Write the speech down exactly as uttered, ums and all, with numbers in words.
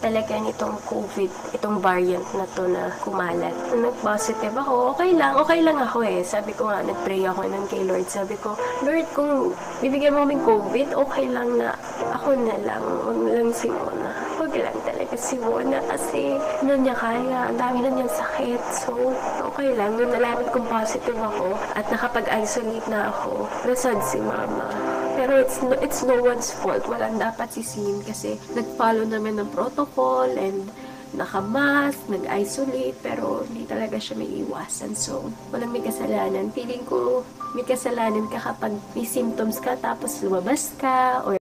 talaga nitong COVID, itong variant na to na kumalat. Nung nag-positive ako, okay lang, okay lang ako eh. Sabi ko nga, nag-pray ako nun kay Lord. Sabi ko, Lord, kung bibigyan mo kaming COVID, okay lang na ako na lang, wag lang si Mona. Wag lang talaga si Mona kasi na niya kaya, ang dami na niyang sakit. So, okay lang. Nung nalaman kong positive ako at nakapag-isolate na ako, nasad si Mama. Pero it's no, it's no one's fault. Walang dapat sisihin kasi nag-follow naman ng protocol and naka-mask, nag-isolate, pero hindi talaga siya may iwasan. So, walang may kasalanan. Feeling ko may kasalanan ka kapag may symptoms ka tapos lumabas ka or